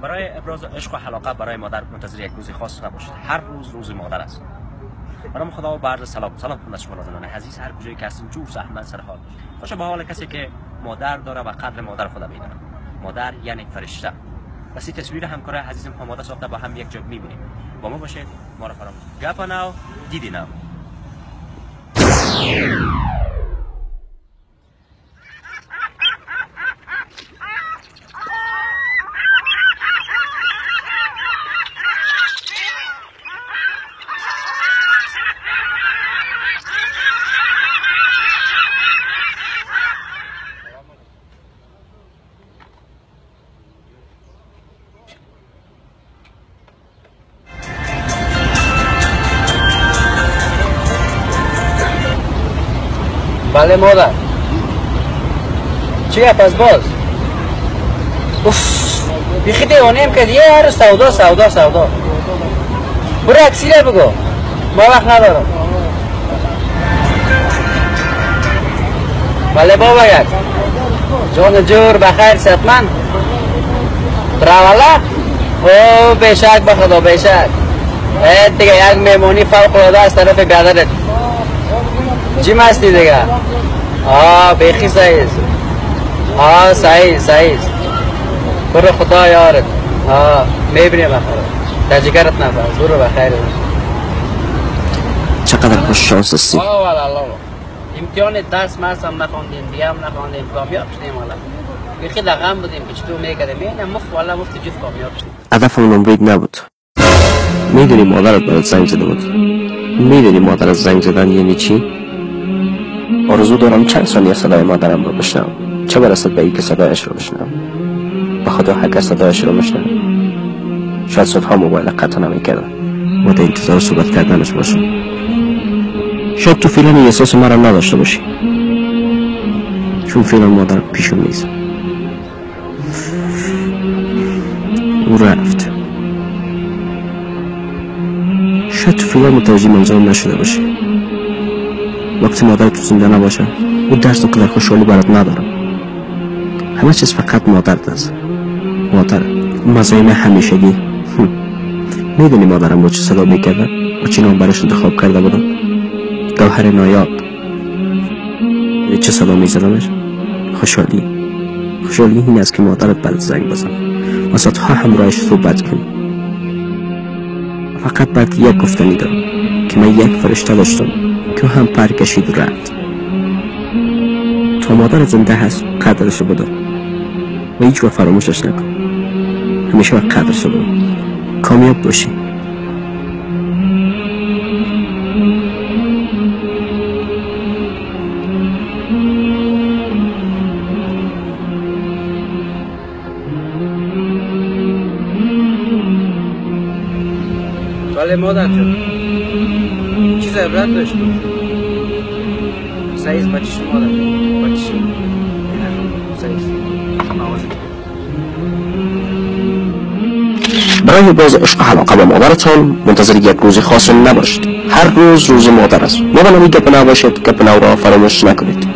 برای ابراز عشق و علاقه برای مادر منتظر یک روز خاص نباشید. هر روز روز مادر است. برام خدا و عرض سلام خدمت شما نازنین عزیز، هر کجایی که هستین جور زحمت سر حال باشید. خوشا به حال کسی که مادر داره و قدر مادر خدا میدونه. مادر یعنی فرشته. بس این تصویر همکار عزیزم حماده ساخته با هم یک جا میبینیم. با ما باشید، ما رو فراموش گپ ناو دیدی ناو. بله مادر. چیه پس باز؟ اوف بیخی دیوانیم که دیگه هر سودا برو اکسیره بگو، ما وقت ندارم. بله بابا یک جان جور بخیر صحتمند تراوله. او بیشک بخدا بیشک دیگه یک میمونی فوق العاده از طرف برادرت جیم هستی دیگه. بیخی صحیح صحیح برو خدا یارت. میبینیم بخیر تجگرت نفرست. برو بخیر. چقدر خوش شانس هستی. امتحان درس مرس هم نخوندیم دیگه هم نخوندیم کامیاب شدیم. والا بیخی در غم بودیم که چطور میکردیم اینه مفت جفت کامیاب شدیم. هدفمون امید نبود. میدونی مادرت برات زنگ زده بود. میدونی مادرت زنگ زدن یعنی چی؟ آرزو دارم چند ثانیه صدای مادرم رو بشنوم، چه برسد به اینکه صدایش رو بشنوم. به خدا اگر صدایش رو بشنوم شاید صدها موبایل قطع نمی‌کردم و در انتظار صحبت کردنش باشم. شاید تو فعلا احساس مرا نداشته باشی، چون فعلا مادر پیشم نیست. او رفت. شاید تو فعلا متوجه منظورم نشده باشی. وقتی مادر تو زنده نباشه او درس و قدر خوشحالی برات ندارم. همه چیز فقط مادرت است. مادر مزایم همیشگی. میدونی مادرم با چه صدا میکرده و چه نام برش انتخاب کرده بودم؟ گوهر نایاب. چه صدا میزدمش؟ خوشحالی این است که مادرت برات زنگ بزن و ساعتها همراهش صحبت کنی. فقط برات یک گفتنی دارم که من یک فرشته داشتم که هم پر کشید و رفت. تا مادر زنده هست قدرش رو بدار و هیچ وقت فراموشش نکن. همیشه وقت قدرش رو بدار. کامیاب باشی. بله مادر جون چیز عبرت داشت. سعیز بچه شما دارم بچه سعیز برای باز عشق و علاقه به مادرتان منتظر یک روز خاص نباشید. هر روز روز مادر است. ما به نمی گپ نباشید، گپ نو را فراموش نکنید.